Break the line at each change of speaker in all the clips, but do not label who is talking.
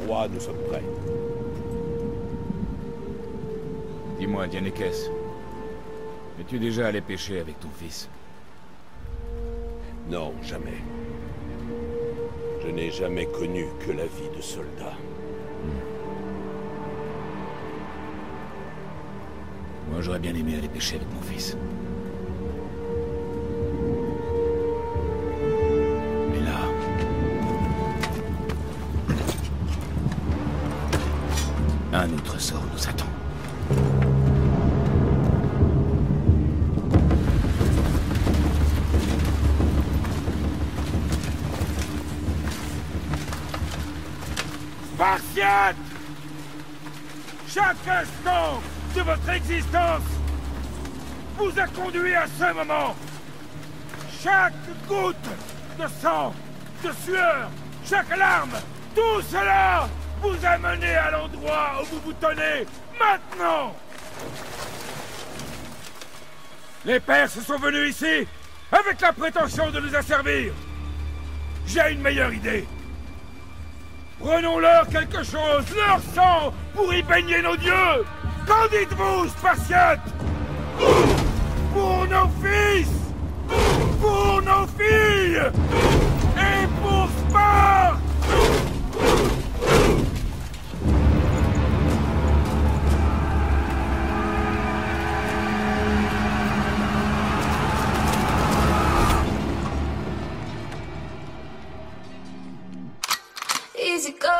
roi, nous sommes prêts.
Dis-moi, Dianekes, es-tu déjà allé pêcher avec ton fils?
Non, jamais. Je n'ai jamais connu que la vie de soldat.
Moi, j'aurais bien aimé aller pêcher avec mon fils. Mais là... un autre sort nous attend.
Spartiates! Chaque instant de votre existence vous a conduit à ce moment. Chaque goutte de sang, de sueur, chaque larme, tout cela vous a mené à l'endroit où vous vous tenez maintenant. Les Perses sont venus ici avec la prétention de nous asservir. J'ai une meilleure idée. Prenons-leur quelque chose, leur sang, pour y baigner nos dieux. Qu'en dites-vous, Spartiates? Pour nos fils, pour nos filles, et pour Sparte!
Easy go.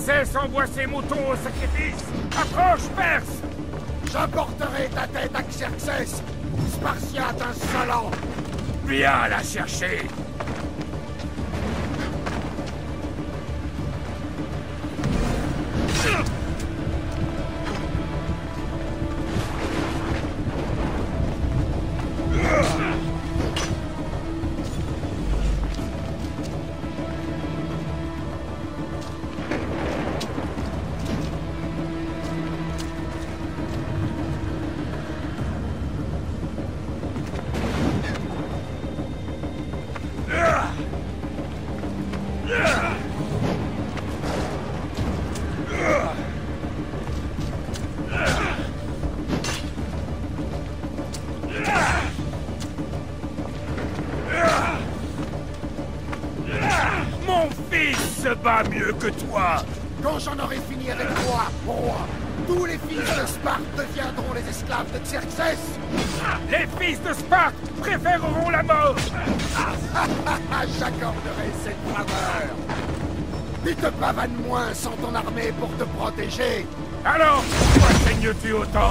Xerxès envoie ses moutons au sacrifice. Approche, Perse!
J'apporterai ta tête à Xerxès, Spartiate insolent!
Viens la chercher! Mon fils se bat mieux que toi!
Quand j'en aurai fini avec toi, roi, tous les fils de Sparte deviendront les esclaves de Xerxès!
Les fils de Sparte préféreront la mort!
J'accorderai cette faveur! Tu te pavanes moins sans ton armée pour te protéger!
Alors, pourquoi saignes-tu autant?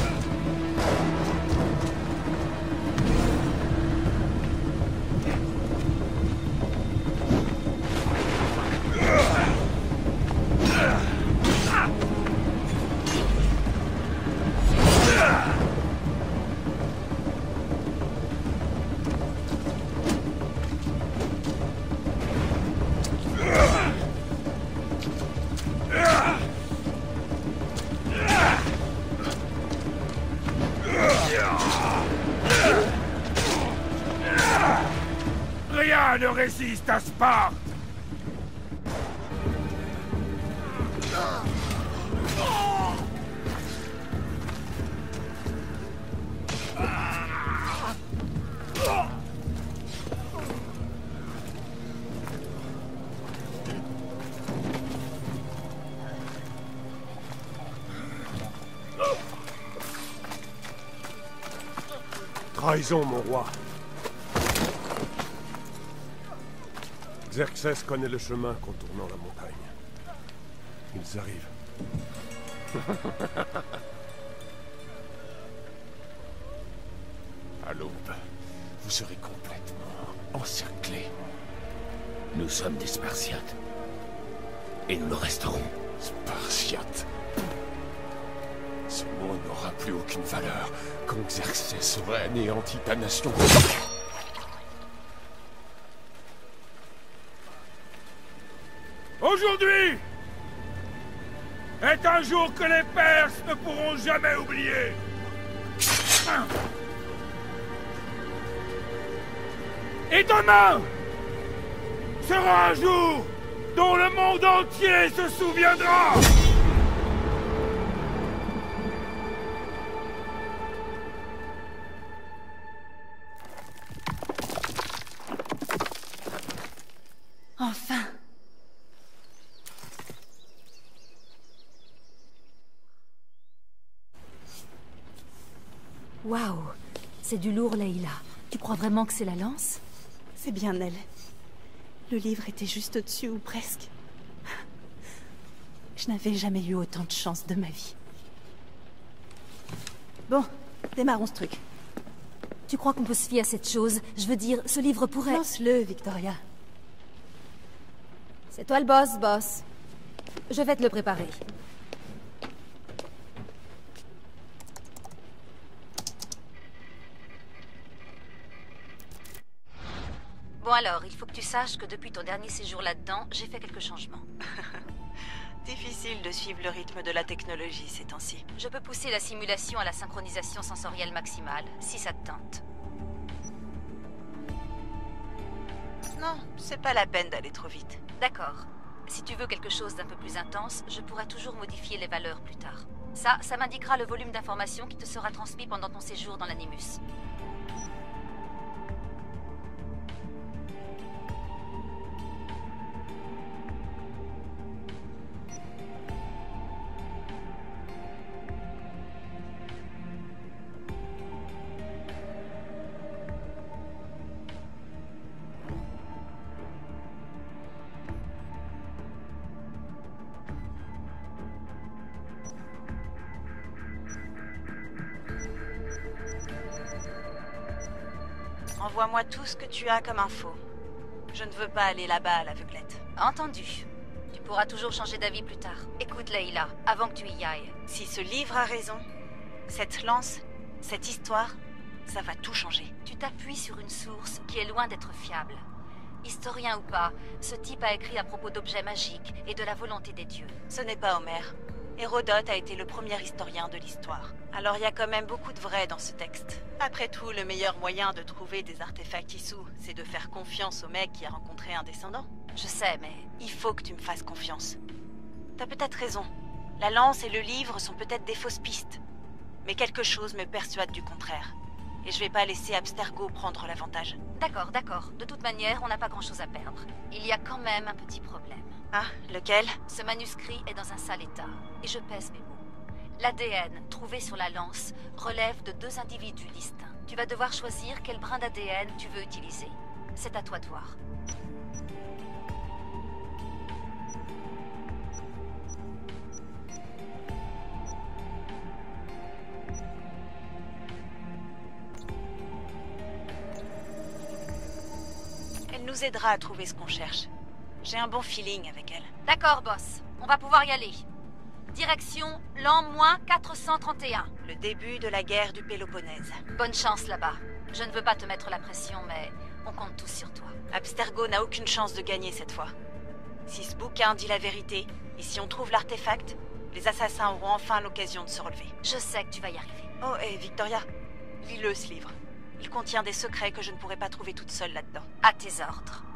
Rien ne résiste à Sparte!
Trahison, mon roi. Xerxès connaît le chemin contournant la montagne. Ils arrivent.
À l'aube, vous serez complètement encerclés.
Nous sommes des Spartiates. Et nous le resterons.
Spartiate. Ce mot n'aura plus aucune valeur quand Xerxès aura anéanti ta nation.
Aujourd'hui est un jour que les Perses ne pourront jamais oublier. Et demain sera un jour dont le monde entier se souviendra.
Enfin! Waouh! C'est du lourd, Layla. Tu crois vraiment que c'est la lance?
C'est bien elle. Le livre était juste au-dessus, ou presque. Je n'avais jamais eu autant de chance de ma vie. Bon, démarrons ce truc.
Tu crois qu'on peut se fier à cette chose? Je veux dire, ce livre pourrait...
Lance-le, Victoria.
C'est toi le boss. Je vais te le préparer. Bon alors, il faut que tu saches que depuis ton dernier séjour là-dedans, j'ai fait quelques changements.
Difficile de suivre le rythme de la technologie ces temps-ci.
Je peux pousser la simulation à la synchronisation sensorielle maximale, si ça te tente.
Non, c'est pas la peine d'aller trop vite.
D'accord. Si tu veux quelque chose d'un peu plus intense, je pourrais toujours modifier les valeurs plus tard. Ça m'indiquera le volume d'informations qui te sera transmis pendant ton séjour dans l'Animus.
Envoie-moi tout ce que tu as comme info. Je ne veux pas aller là-bas à l'aveuglette.
Entendu. Tu pourras toujours changer d'avis plus tard. Écoute, Layla, avant que tu y ailles.
Si ce livre a raison, cette lance, cette histoire, ça va tout changer.
Tu t'appuies sur une source qui est loin d'être fiable. Historien ou pas, ce type a écrit à propos d'objets magiques et de la volonté des dieux.
Ce n'est pas Homère. Hérodote a été le premier historien de l'histoire. Alors il y a quand même beaucoup de vrai dans ce texte. Après tout, le meilleur moyen de trouver des artefacts Issou, c'est de faire confiance au mec qui a rencontré un descendant.
Je sais, mais...
Il faut que tu me fasses confiance. T'as peut-être raison. La lance et le livre sont peut-être des fausses pistes. Mais quelque chose me persuade du contraire. Et je vais pas laisser Abstergo prendre l'avantage.
D'accord, d'accord. De toute manière, on n'a pas grand-chose à perdre. Il y a quand même un petit problème.
Ah, lequel?
Ce manuscrit est dans un sale état, et je pèse mes mots. L'ADN trouvé sur la lance relève de 2 individus distincts. Tu vas devoir choisir quel brin d'ADN tu veux utiliser. C'est à toi de voir.
Elle nous aidera à trouver ce qu'on cherche. J'ai un bon feeling avec elle.
D'accord, boss. On va pouvoir y aller. Direction l'an -431.
Le début de la guerre du Péloponnèse.
Bonne chance là-bas. Je ne veux pas te mettre la pression, mais on compte tous sur toi.
Abstergo n'a aucune chance de gagner cette fois. Si ce bouquin dit la vérité, et si on trouve l'artefact, les assassins auront enfin l'occasion de se relever.
Je sais que tu vas y arriver.
Oh, et Victoria, lis-le ce livre. Il contient des secrets que je ne pourrais pas trouver toute seule là-dedans.
À tes ordres.